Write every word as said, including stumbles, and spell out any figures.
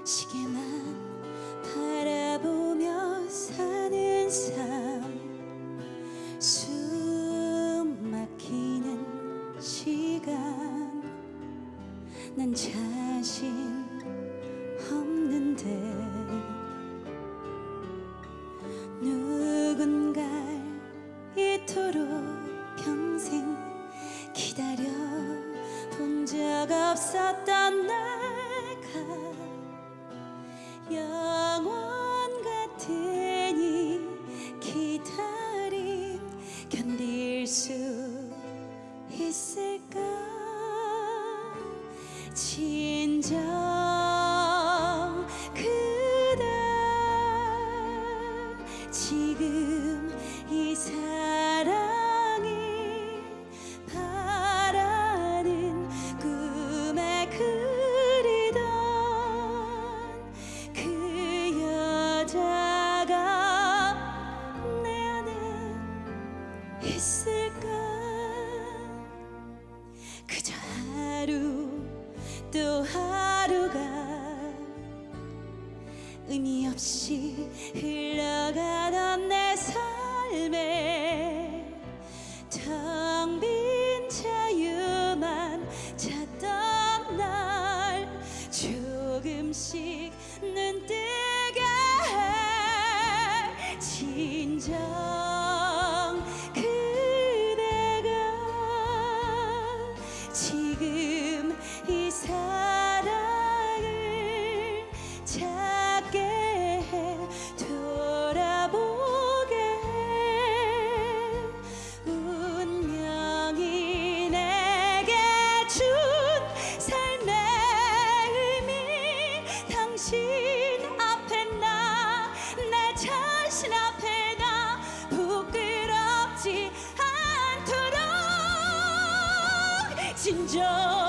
시계만 바라보며 사는 삶, 숨 막히는 시간, 난 자신 없는데 누군가 이토록 평생 기다려 본 적 없었던 내가 영원 같은 이 기다림 견딜 수 있을까? 진정 그대 지금 이 사랑이 바라는 꿈에 그리던 그 여자가 내 안에 있을까? 그저 하루 또 하루가 의미 없이 흘러가던 내 삶에 텅 빈 자유만 찾던 날 조금씩 눈뜨게 해. 진정 그대가 지금 이 사랑을 찾게 해. 돌아보게 해. 운명이 내게 준 삶의 의미, 당신 앞에 나, 내 자신 앞에 나 부끄럽지 않도록 진정